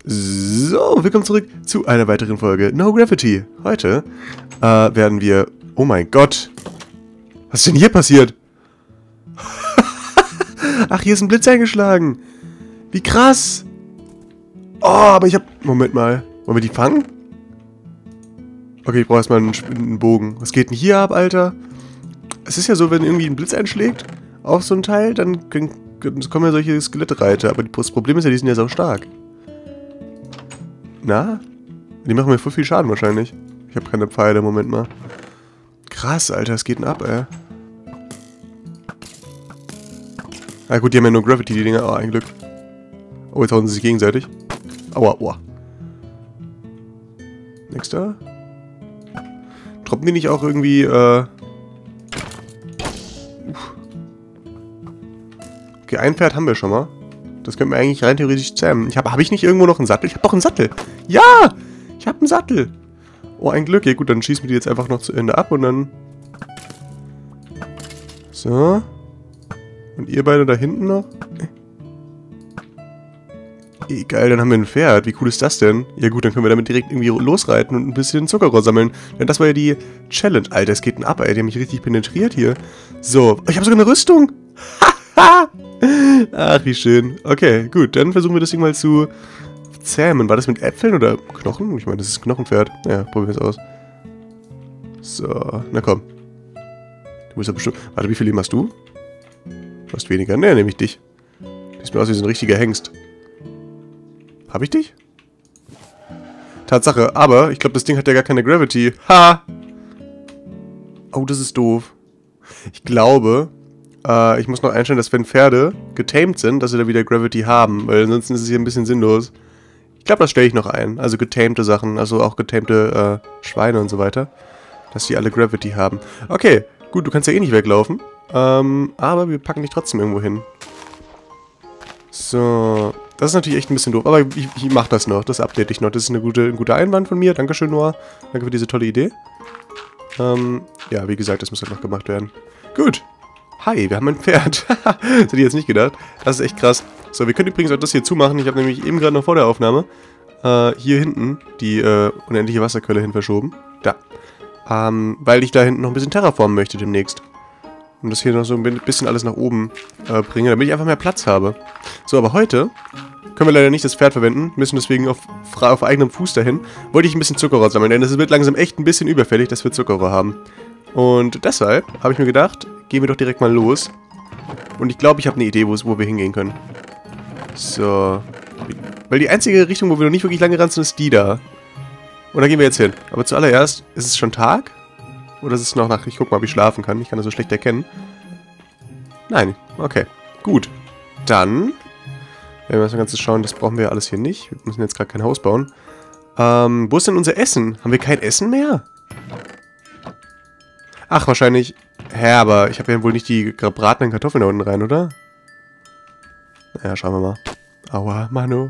So, willkommen zurück zu einer weiteren Folge No Gravity. Heute werden wir... Oh mein Gott. Was ist denn hier passiert? Ach, hier ist ein Blitz eingeschlagen. Wie krass. Oh, aber ich hab... Moment mal. Wollen wir die fangen? Okay, ich brauche erstmal einen Bogen. Was geht denn hier ab, Alter? Es ist ja so, wenn irgendwie ein Blitz einschlägt auf so ein Teil, dann kommen ja solche Skelettreiter. Aber das Problem ist ja, die sind ja so stark. Na? Die machen mir voll viel Schaden wahrscheinlich. Ich habe keine Pfeile, Moment mal. Krass, Alter, was geht denn ab, ey? Ah gut, die haben ja nur Gravity, die Dinger. Oh, ein Glück. Oh, jetzt hauen sie sich gegenseitig. Aua, aua. Nächster. Droppen die nicht auch irgendwie, Okay, ein Pferd haben wir schon mal. Das könnten wir eigentlich rein theoretisch zähmen. Hab ich nicht irgendwo noch einen Sattel? Ich habe doch einen Sattel. Ja! Ich habe einen Sattel. Oh, ein Glück. Ja gut, dann schießen wir die jetzt einfach noch zu Ende ab und dann... So. Und ihr beide da hinten noch? Geil, dann haben wir ein Pferd. Wie cool ist das denn? Ja gut, dann können wir damit direkt irgendwie losreiten und ein bisschen Zuckerrohr sammeln. Denn das war ja die Challenge. Alter, es geht denn ab, ey. Die haben mich richtig penetriert hier. So. Ich habe sogar eine Rüstung. Haha! Ach, wie schön. Okay, gut. Dann versuchen wir das Ding mal zu zähmen. War das mit Äpfeln oder Knochen? Ich meine, das ist ein Knochenpferd. Ja, probieren wir es aus. So, na komm. Du bist ja bestimmt... Warte, wie viel Leben hast du? Du hast weniger. Ne, nehme ich dich. Du siehst mir aus wie so ein richtiger Hengst. Hab ich dich? Tatsache, aber ich glaube, das Ding hat ja gar keine Gravity. Ha! Oh, das ist doof. Ich glaube... ich muss noch einstellen, dass wenn Pferde getamed sind, dass sie da wieder Gravity haben, weil ansonsten ist es hier ein bisschen sinnlos. Ich glaube, das stelle ich noch ein. Also getamte Sachen, also auch getamte Schweine und so weiter. Dass die alle Gravity haben. Okay, gut, du kannst ja eh nicht weglaufen. Aber wir packen dich trotzdem irgendwo hin. So, das ist natürlich echt ein bisschen doof, aber ich mache das noch, das update ich noch. Das ist ein guter Einwand von mir. Dankeschön, Noah. Danke für diese tolle Idee. Ja, wie gesagt, das muss halt noch gemacht werden. Gut. Hi, wir haben ein Pferd. Das hätte ich jetzt nicht gedacht. Das ist echt krass. So, wir können übrigens auch das hier zumachen. Ich habe nämlich eben gerade noch vor der Aufnahme hier hinten die unendliche Wasserquelle hin verschoben. Da. Weil ich da hinten noch ein bisschen terraformen möchte demnächst. Und das hier noch so ein bisschen alles nach oben bringe, damit ich einfach mehr Platz habe. So, aber heute können wir leider nicht das Pferd verwenden. Müssen deswegen auf eigenem Fuß dahin. Wollte ich ein bisschen Zuckerrohr sammeln, denn es wird langsam echt ein bisschen überfällig, dass wir Zuckerrohr haben. Und deshalb habe ich mir gedacht, gehen wir doch direkt mal los. Und ich glaube, ich habe eine Idee, wo wir hingehen können. So. Weil die einzige Richtung, wo wir noch nicht wirklich lange ran sind, ist die da. Und da gehen wir jetzt hin. Aber zuallererst, ist es schon Tag? Oder ist es noch Nacht? Ich guck mal, ob ich schlafen kann. Ich kann das so schlecht erkennen. Nein. Okay. Gut. Dann werden wir das Ganze schauen. Das brauchen wir alles hier nicht. Wir müssen jetzt gerade kein Haus bauen. Wo ist denn unser Essen? Haben wir kein Essen mehr? Ach, wahrscheinlich... Hä, aber ich habe ja wohl nicht die gebratenen Kartoffeln da unten rein, oder? Naja, schauen wir mal. Aua, Manu.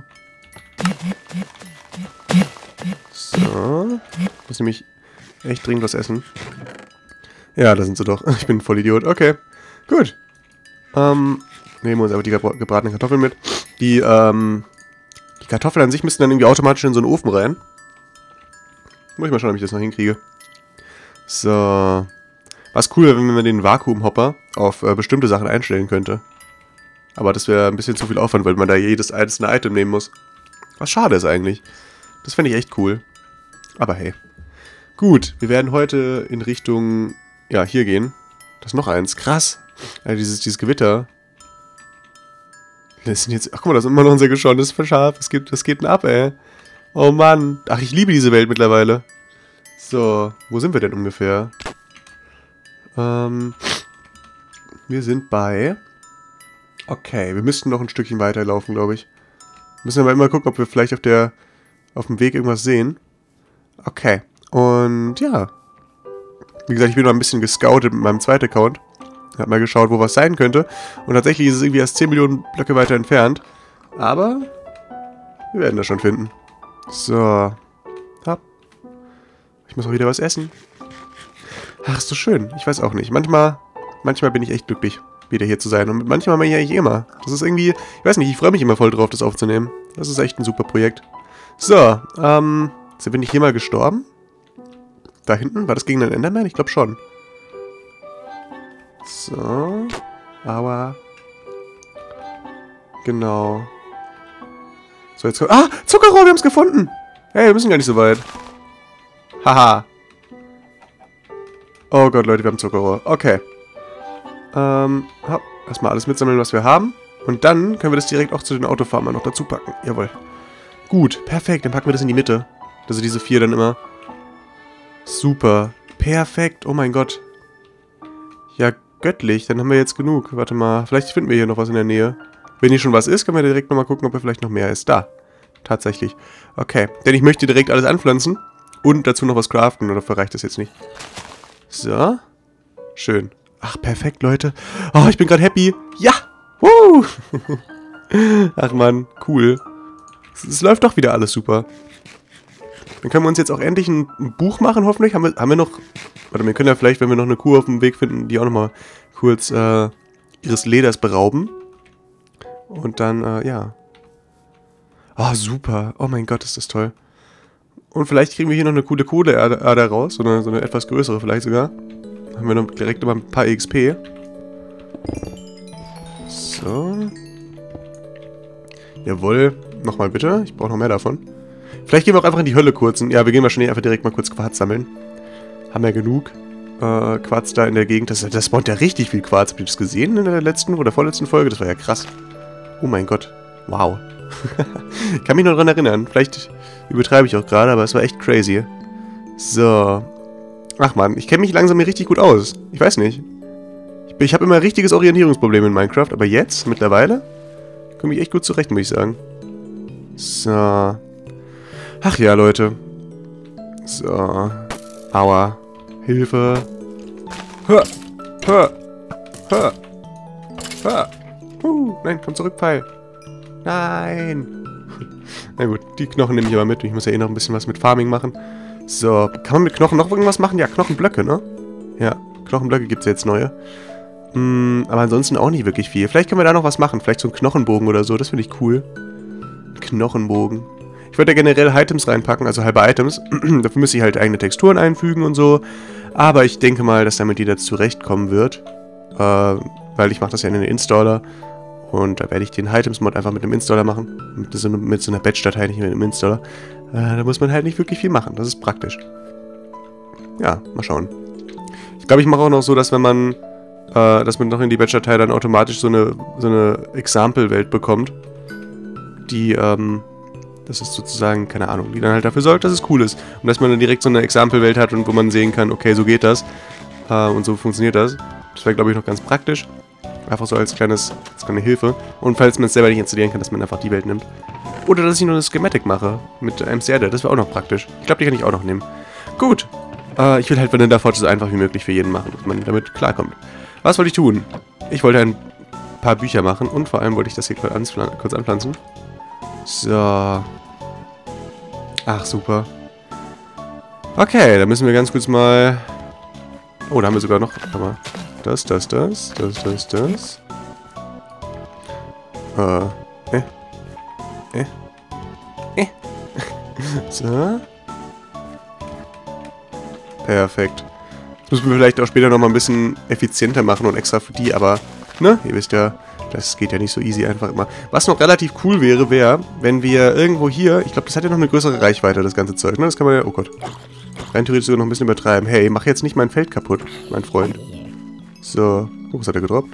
So. Muss nämlich echt dringend was essen. Ja, da sind sie doch. Ich bin ein Vollidiot. Okay, gut. Nehmen wir uns aber die gebratenen Kartoffeln mit. Die Kartoffeln an sich müssten dann irgendwie automatisch in so einen Ofen rein. Muss ich mal schauen, ob ich das noch hinkriege. So... Was cool wäre, wenn man den Vakuumhopper auf bestimmte Sachen einstellen könnte. Aber das wäre ein bisschen zu viel Aufwand, weil man da jedes einzelne Item nehmen muss. Was schade ist eigentlich. Das fände ich echt cool. Aber hey. Gut, wir werden heute in Richtung... Ja, hier gehen. Das ist noch eins. Krass. Also dieses Gewitter. Das sind jetzt... Ach guck mal, das ist immer noch unser geschollenes Schaf. Das geht denn ab, ey. Oh Mann. Ach, ich liebe diese Welt mittlerweile. So, wo sind wir denn ungefähr? Wir sind bei... Okay, wir müssten noch ein Stückchen weiterlaufen, glaube ich. Müssen aber immer gucken, ob wir vielleicht auf dem Weg irgendwas sehen. Okay, und ja. Wie gesagt, ich bin noch ein bisschen gescoutet mit meinem zweiten Account. Ich habe mal geschaut, wo was sein könnte. Und tatsächlich ist es irgendwie erst 10 Millionen Blöcke weiter entfernt. Aber wir werden das schon finden. So. Hopp. Ich muss auch wieder was essen. Ach, ist so schön. Ich weiß auch nicht. Manchmal bin ich echt glücklich, wieder hier zu sein. Und manchmal bin ich eigentlich immer. Das ist irgendwie... Ich weiß nicht, ich freue mich immer voll drauf, das aufzunehmen. Das ist echt ein super Projekt. So, sind wir nicht hier mal gestorben? Da hinten? War das gegen den Enderman? Ich glaube schon. So. Aber. Genau. So, jetzt. Ah! Zuckerrohr, wir haben es gefunden! Hey, wir müssen gar nicht so weit. Haha. Oh Gott, Leute, wir haben Zuckerrohr. Okay. Erstmal alles mitsammeln, was wir haben. Und dann können wir das direkt auch zu den Autofarmern noch dazu packen. Jawohl. Gut, perfekt. Dann packen wir das in die Mitte. Also diese 4 dann immer. Super. Perfekt. Oh mein Gott. Ja, göttlich. Dann haben wir jetzt genug. Warte mal. Vielleicht finden wir hier noch was in der Nähe. Wenn hier schon was ist, können wir direkt nochmal gucken, ob hier vielleicht noch mehr ist. Da. Tatsächlich. Okay. Denn ich möchte direkt alles anpflanzen. Und dazu noch was craften. Oder reicht das jetzt nicht? So. Schön. Ach, perfekt, Leute. Oh, ich bin gerade happy. Ja. Woo. Ach man, cool. Es läuft doch wieder alles super. Dann können wir uns jetzt auch endlich ein Buch machen, hoffentlich. Haben wir noch... Warte, wir können ja vielleicht, wenn wir noch eine Kuh auf dem Weg finden, die auch nochmal kurz ihres Leders berauben. Und dann, ja. Oh, super. Oh mein Gott, ist das toll. Und vielleicht kriegen wir hier noch eine coole Kohleader raus. So eine etwas größere vielleicht sogar. Dann haben wir noch direkt immer ein paar XP. So. Jawohl. Nochmal bitte. Ich brauche noch mehr davon. Vielleicht gehen wir auch einfach in die Hölle kurz. Ja, wir gehen wahrscheinlich einfach direkt mal kurz Quarz sammeln. Haben ja genug Quarz da in der Gegend. Das spawnt ja richtig viel Quarz. Habt ihr das gesehen in der letzten oder vorletzten Folge? Das war ja krass. Oh mein Gott. Wow. Ich kann mich noch dran erinnern. Vielleicht übertreibe ich auch gerade, aber es war echt crazy. So. Ach man, ich kenne mich langsam hier richtig gut aus. Ich weiß nicht. Ich habe immer ein richtiges Orientierungsproblem in Minecraft, aber jetzt, mittlerweile, komme ich echt gut zurecht, muss ich sagen. So. Ach ja, Leute. So. Aua. Hilfe. Hör. Hör. Hör. Hör. Nein, komm zurück, Pfeil. Nein. Na gut, die Knochen nehme ich aber mit. Ich muss ja eh noch ein bisschen was mit Farming machen. So, kann man mit Knochen noch irgendwas machen? Ja, Knochenblöcke, ne? Ja, Knochenblöcke gibt es jetzt neue. Aber ansonsten auch nicht wirklich viel. Vielleicht können wir da noch was machen. Vielleicht so einen Knochenbogen oder so. Das finde ich cool. Knochenbogen. Ich würde da generell Items reinpacken, also halbe Items. Dafür müsste ich halt eigene Texturen einfügen und so. Aber ich denke mal, dass damit jeder zurechtkommen wird. Weil ich mache das ja in den Installer. Und da werde ich den Items-Mod einfach mit dem Installer machen. Mit so einer Batch-Datei, nicht mit dem Installer. Da muss man halt nicht wirklich viel machen. Das ist praktisch. Ja, mal schauen. Ich glaube, ich mache auch noch so, dass wenn man noch in die Batch-Datei dann automatisch so eine Example-Welt bekommt. Die, das ist sozusagen, keine Ahnung, die dann halt dafür sorgt, dass es cool ist. Und dass man dann direkt so eine Example-Welt hat und wo man sehen kann, okay, so geht das. Und so funktioniert das. Das wäre, glaube ich, noch ganz praktisch. Einfach so als kleine Hilfe. Und falls man es selber nicht installieren kann, dass man einfach die Welt nimmt. Oder dass ich nur eine Schematic mache mit einem Serder. Das wäre auch noch praktisch. Ich glaube, die kann ich auch noch nehmen. Gut. Ich will halt Vanilla Forge so einfach wie möglich für jeden machen, dass man damit klarkommt. Was wollte ich tun? Ich wollte ein paar Bücher machen und vor allem wollte ich das hier kurz anpflanzen. So. Ach, super. Okay, dann müssen wir ganz kurz mal... Oh, da haben wir sogar noch... Warte mal. Das. So. Perfekt. Das müssen wir vielleicht auch später nochmal ein bisschen effizienter machen und extra für die, aber, ne, ihr wisst ja, das geht ja nicht so easy einfach immer. Was noch relativ cool wäre, wenn wir irgendwo hier, ich glaube, das hat ja noch eine größere Reichweite, das ganze Zeug, ne, das kann man ja, oh Gott, rein theoretisch sogar noch ein bisschen übertreiben. Hey, mach jetzt nicht mein Feld kaputt, mein Freund. So, oh, was hat er gedroppt?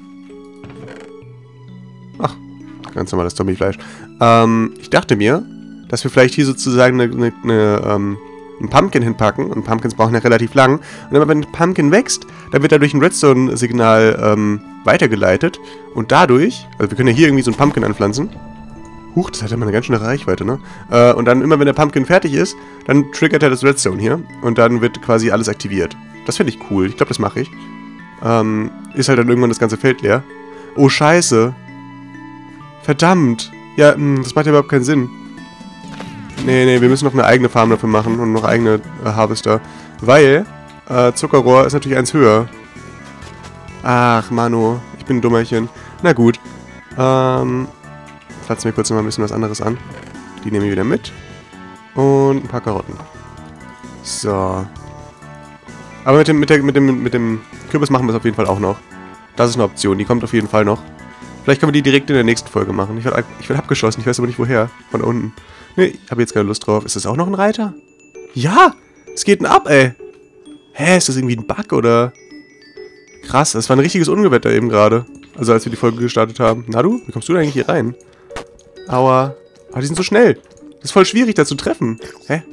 Ach, ganz normales Zombiefleisch. Ich dachte mir, dass wir vielleicht hier sozusagen einen Pumpkin hinpacken. Und Pumpkins brauchen ja relativ lang. Und immer wenn ein Pumpkin wächst, dann wird er durch ein Redstone-Signal weitergeleitet. Und dadurch, also wir können ja hier irgendwie so ein Pumpkin anpflanzen. Huch, das hat ja mal eine ganz schöne Reichweite, ne? Und dann immer, wenn der Pumpkin fertig ist, dann triggert er das Redstone hier. Und dann wird quasi alles aktiviert. Das finde ich cool. Ich glaube, das mache ich. Ist halt dann irgendwann das ganze Feld leer. Oh, scheiße. Verdammt. Ja, das macht ja überhaupt keinen Sinn. Nee, wir müssen noch eine eigene Farm dafür machen und noch eigene Harvester. Weil Zuckerrohr ist natürlich eins höher. Ach, Mano. Ich bin ein Dummerchen. Na gut. Pflanzen wir kurz noch mal ein bisschen was anderes an. Die nehmen wir wieder mit. Und ein paar Karotten. So. Aber mit dem Kürbis machen wir es auf jeden Fall auch noch. Das ist eine Option, die kommt auf jeden Fall noch. Vielleicht können wir die direkt in der nächsten Folge machen. Ich werde abgeschossen, ich weiß aber nicht woher. Von unten. Nee, ich habe jetzt keine Lust drauf. Ist das auch noch ein Reiter? Ja! Es geht ab, ey! Hä, ist das irgendwie ein Bug, oder? Krass, das war ein richtiges Ungewetter eben gerade. Also als wir die Folge gestartet haben. Na du, wie kommst du denn eigentlich hier rein? Aua. Aber die sind so schnell. Das ist voll schwierig, da zu treffen. Hä?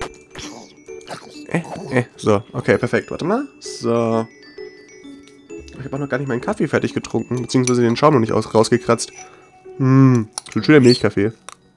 So, okay, perfekt. Warte mal. So. Ich habe auch noch gar nicht meinen Kaffee fertig getrunken. Beziehungsweise den Schaum noch nicht rausgekratzt. So ein schöner Milchkaffee.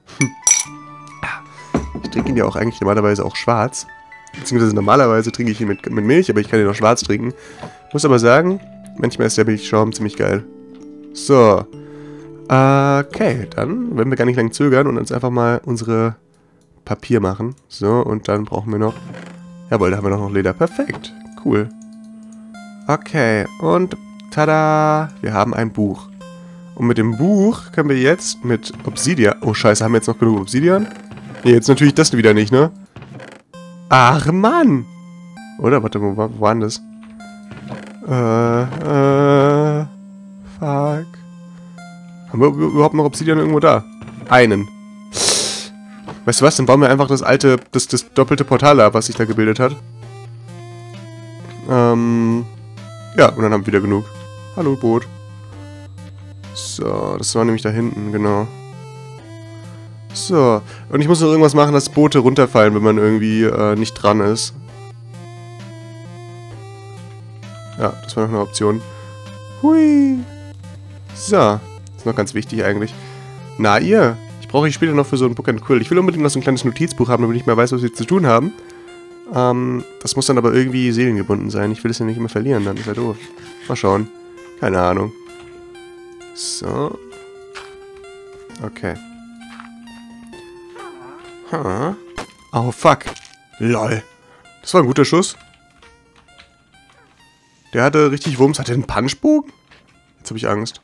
Ich trinke ihn ja auch eigentlich normalerweise auch schwarz. Beziehungsweise normalerweise trinke ich ihn mit Milch, aber ich kann ihn auch schwarz trinken. Muss aber sagen, manchmal ist der Milchschaum ziemlich geil. So. Okay, dann werden wir gar nicht lang zögern und uns einfach mal unsere Papier machen. So, und dann brauchen wir noch... Jawohl, da haben wir noch Leder. Perfekt. Cool. Okay, und tada! Wir haben ein Buch. Und mit dem Buch können wir jetzt mit Obsidian... Oh, scheiße, haben wir jetzt noch genug Obsidian? Nee, jetzt natürlich das wieder nicht, ne? Ach, Mann! Oder? Warte, wo war denn das? Fuck. Haben wir überhaupt noch Obsidian irgendwo da? Einen. Weißt du was? Dann bauen wir einfach das alte, das doppelte Portal ab, was sich da gebildet hat. Ja, und dann haben wir wieder genug. Hallo, Boot. So, das war nämlich da hinten, genau. So, und ich muss noch irgendwas machen, dass Boote runterfallen, wenn man irgendwie nicht dran ist. Ja, das war noch eine Option. Hui. So, das ist noch ganz wichtig eigentlich. Na ihr, ich brauche ich später noch für so ein Book and Quill. Ich will unbedingt noch so ein kleines Notizbuch haben, damit ich mehr weiß, was wir zu tun haben. Das muss dann aber irgendwie seelengebunden sein. Ich will es ja nicht immer verlieren, dann ist ja doof. Mal schauen. Keine Ahnung. So. Okay. Huh. Oh, fuck. Lol. Das war ein guter Schuss. Der hatte richtig Wumms. Hat der einen Punchbogen? Jetzt habe ich Angst.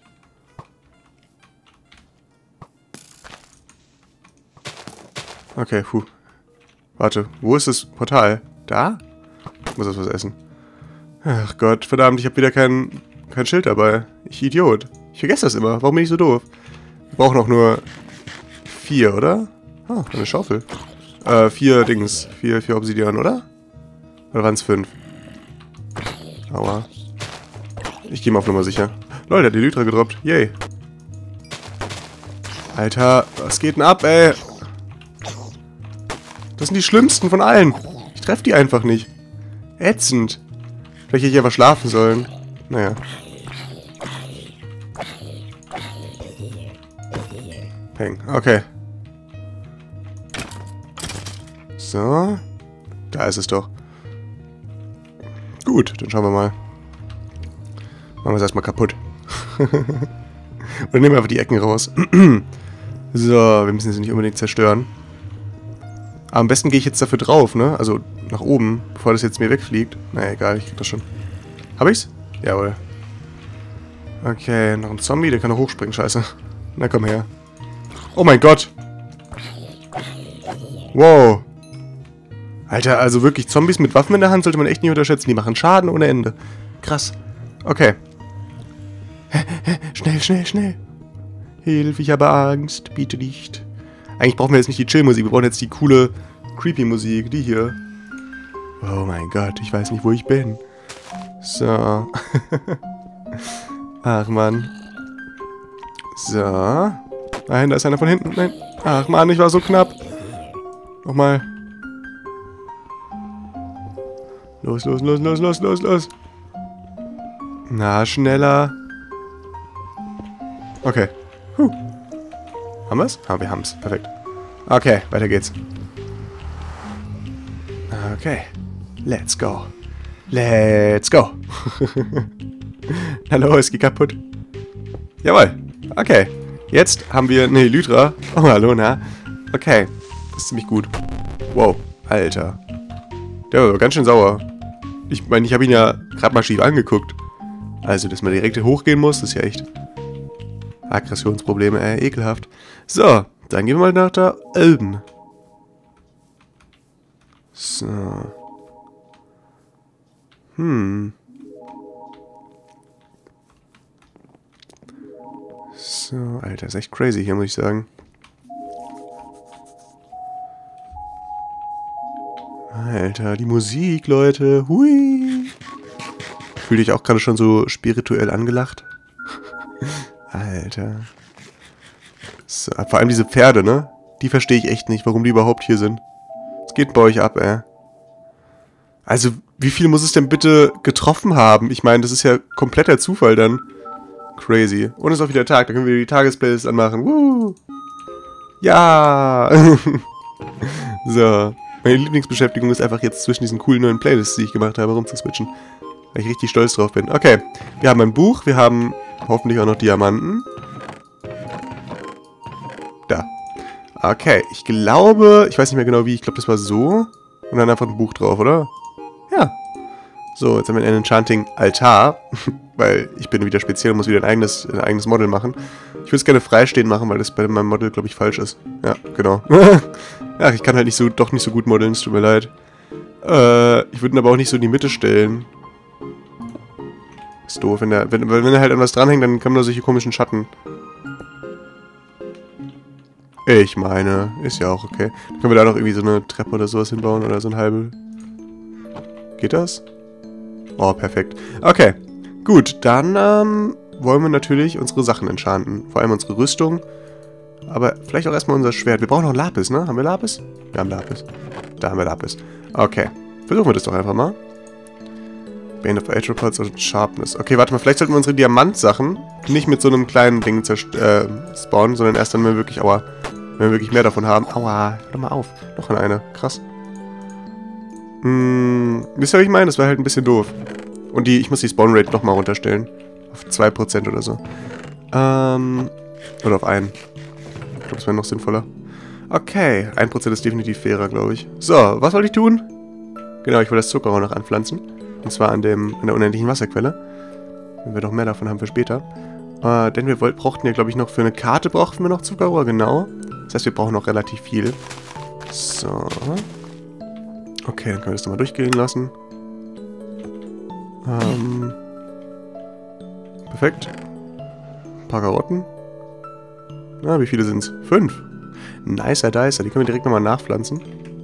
Okay, puh. Warte, wo ist das Portal? Da? Ich muss das was essen. Ach Gott, verdammt, ich habe wieder kein Schild dabei. Ich Idiot. Ich vergesse das immer. Warum bin ich so doof? Wir brauchen auch nur 4, oder? Ah, eine Schaufel. 4 Dings. 4 Obsidian, oder? Oder waren es 5? Aua. Ich gehe mal auf Nummer sicher. Leute, der hat die Elytra gedroppt. Yay. Alter, was geht denn ab, ey? Das sind die schlimmsten von allen. Ich treffe die einfach nicht. Ätzend. Vielleicht hätte ich einfach schlafen sollen. Naja. Peng. Okay. So. Da ist es doch. Gut, dann schauen wir mal. Machen wir es erstmal kaputt. Oder nehmen wir einfach die Ecken raus. So, wir müssen sie nicht unbedingt zerstören. Aber am besten gehe ich jetzt dafür drauf, ne? Also nach oben, bevor das jetzt mir wegfliegt. Naja, egal, ich krieg das schon. Hab ich's? Jawohl. Okay, noch ein Zombie, der kann noch hochspringen, scheiße. Na komm her. Oh mein Gott! Wow. Alter, also wirklich, Zombies mit Waffen in der Hand sollte man echt nicht unterschätzen. Die machen Schaden ohne Ende. Krass. Okay. Schnell, schnell, schnell. Hilfe, ich habe Angst. Bitte nicht. Eigentlich brauchen wir jetzt nicht die Chill-Musik. Wir brauchen jetzt die coole Creepy-Musik. Die hier. Oh mein Gott, ich weiß nicht, wo ich bin. So. Ach, Mann. So. Nein, da ist einer von hinten. Nein. Ach, Mann, ich war so knapp. Nochmal. Los, los, los, los, los, los, los. Na, schneller. Okay. Haben wir es? Ah, wir haben es. Perfekt. Okay, weiter geht's. Okay. Let's go. Let's go. Hallo, es geht kaputt. Jawohl. Okay. Jetzt haben wir eine Elytra. Oh, hallo, na. Okay. Das ist ziemlich gut. Wow. Alter. Der war ganz schön sauer. Ich meine, ich habe ihn ja gerade mal schief angeguckt. Also, dass man direkt hochgehen muss, ist ja echt... Aggressionsprobleme, ekelhaft. So, dann gehen wir mal nach da oben. So. So, Alter, ist echt crazy hier, muss ich sagen. Alter, die Musik, Leute. Hui. Fühl dich auch gerade schon so spirituell angelacht. Alter. So, vor allem diese Pferde, ne? Die verstehe ich echt nicht, warum die überhaupt hier sind. Was geht bei euch ab, ey? Also, wie viel muss es denn bitte getroffen haben? Ich meine, das ist ja kompletter Zufall dann. Crazy. Und es ist auch wieder Tag, da können wir die Tagesplaylist anmachen. Woo! Ja! So. Meine Lieblingsbeschäftigung ist einfach jetzt zwischen diesen coolen neuen Playlists, die ich gemacht habe, rumzuswitchen. Weil ich richtig stolz drauf bin. Okay. Wir haben ein Buch, wir haben hoffentlich auch noch Diamanten. Da. Okay, ich glaube, ich weiß nicht mehr genau wie, ich glaube das war so. Und dann einfach ein Buch drauf, oder? Ja. So, jetzt haben wir einen Enchanting Altar. Weil ich bin wieder speziell und muss wieder ein eigenes Model machen. Ich würde es gerne freistehend machen, weil das bei meinem Model, glaube ich, falsch ist. Ja, genau. Ach, ich kann halt doch nicht so gut modeln, es tut mir leid. Ich würde ihn aber auch nicht so in die Mitte stellen. Ist doof, wenn er halt an was dranhängt, dann kommen da solche komischen Schatten. Ich meine, ist ja auch okay. Dann können wir da noch irgendwie so eine Treppe oder sowas hinbauen oder so ein halbe... Geht das? Oh, perfekt. Okay, gut, dann wollen wir natürlich unsere Sachen enchanten. Vor allem unsere Rüstung. Aber vielleicht auch erstmal unser Schwert. Wir brauchen noch Lapis, ne? Haben wir Lapis? Wir haben Lapis. Da haben wir Lapis. Okay, versuchen wir das doch einfach mal. Bane of Atropods und Sharpness. Okay, warte mal, vielleicht sollten wir unsere Diamantsachen nicht mit so einem kleinen Ding spawnen, sondern erst dann, wenn wir wirklich, wenn wir wirklich mehr davon haben. Aua, hör doch mal auf. Noch eine. Krass. Wisst ihr, was ich meine? Das war halt ein bisschen doof. Und ich muss die Spawn-Rate nochmal runterstellen. Auf 2% oder so. Oder auf 1. Ich glaube, das wäre noch sinnvoller. Okay, 1% ist definitiv fairer, glaube ich. So, was wollte ich tun? Genau, ich will das Zuckerrohr noch anpflanzen. Und zwar an der unendlichen Wasserquelle. Wenn wir doch mehr davon haben für später. Denn wir brauchten ja, glaube ich, noch für eine Karte brauchten wir noch Zuckerrohr, genau. Das heißt, wir brauchen noch relativ viel. So. Okay, dann können wir das nochmal durchgehen lassen. Perfekt. Ein paar Karotten. Na, wie viele sind es? 5. Nicer Dicer, die können wir direkt nochmal nachpflanzen.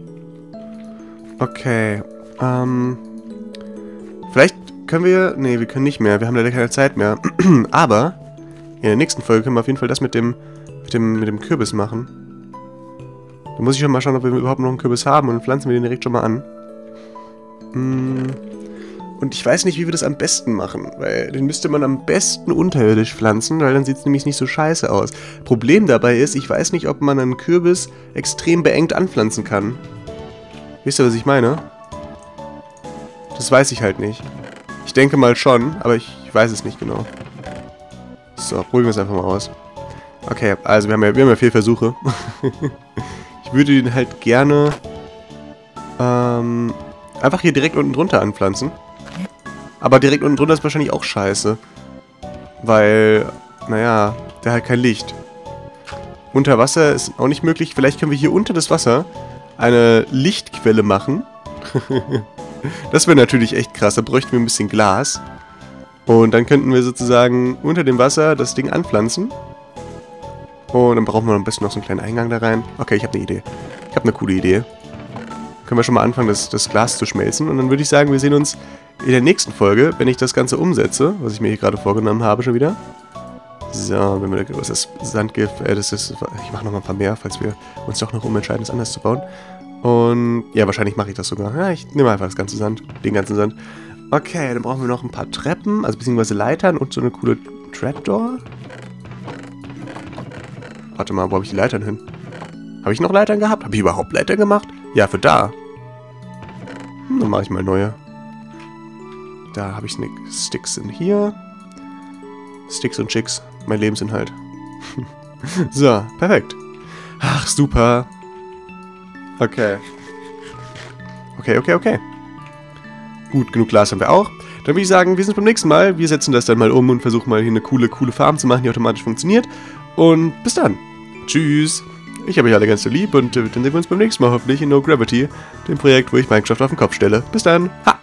Okay. Vielleicht können wir... Ne, wir können nicht mehr. Wir haben leider keine Zeit mehr. Aber in der nächsten Folge können wir auf jeden Fall das mit dem Kürbis machen. Da muss ich schon mal schauen, ob wir überhaupt noch einen Kürbis haben und dann pflanzen wir den direkt schon mal an. Und ich weiß nicht, wie wir das am besten machen, weil den müsste man am besten unterirdisch pflanzen, weil dann sieht es nämlich nicht so scheiße aus. Problem dabei ist, ich weiß nicht, ob man einen Kürbis extrem beengt anpflanzen kann. Wisst ihr, was ich meine? Das weiß ich halt nicht. Ich denke mal schon, aber ich weiß es nicht genau. So, probieren wir es einfach mal aus. Okay, also wir haben ja 4 Versuche. Ich würde den halt gerne einfach hier direkt unten drunter anpflanzen. Aber direkt unten drunter ist wahrscheinlich auch scheiße. Weil, naja, der hat kein Licht. Unter Wasser ist auch nicht möglich. Vielleicht können wir hier unter das Wasser eine Lichtquelle machen. Das wäre natürlich echt krass. Da bräuchten wir ein bisschen Glas. Und dann könnten wir sozusagen unter dem Wasser das Ding anpflanzen. Und dann brauchen wir am besten noch so einen kleinen Eingang da rein. Okay, ich habe eine Idee. Ich habe eine coole Idee. Können wir schon mal anfangen, das Glas zu schmelzen. Und dann würde ich sagen, wir sehen uns in der nächsten Folge, wenn ich das Ganze umsetze, was ich mir hier gerade vorgenommen habe schon wieder. So, wenn wir das Sandgift, ich mache noch mal ein paar mehr, falls wir uns doch noch umentscheiden, das anders zu bauen. Und ja, wahrscheinlich mache ich das sogar. Ja, ich nehme einfach das ganze Sand, den ganzen Sand. Okay, dann brauchen wir noch ein paar Treppen, also beziehungsweise Leitern und so eine coole Trapdoor. Warte mal, wo habe ich die Leitern hin? Habe ich noch Leitern gehabt? Habe ich überhaupt Leitern gemacht? Ja, für da. Dann mache ich mal neue. Da habe ich Sticks in hier. Sticks und Chicks. Mein Lebensinhalt. So, perfekt. Ach, super. Okay. Okay. Gut, genug Glas haben wir auch. Dann würde ich sagen, wir sind beim nächsten Mal. Wir setzen das dann mal um und versuchen mal hier eine coole Farm zu machen, die automatisch funktioniert. Und bis dann. Tschüss. Ich habe euch alle ganz so lieb und dann sehen wir uns beim nächsten Mal hoffentlich in No Gravity, dem Projekt, wo ich Minecraft auf den Kopf stelle. Bis dann. Ha!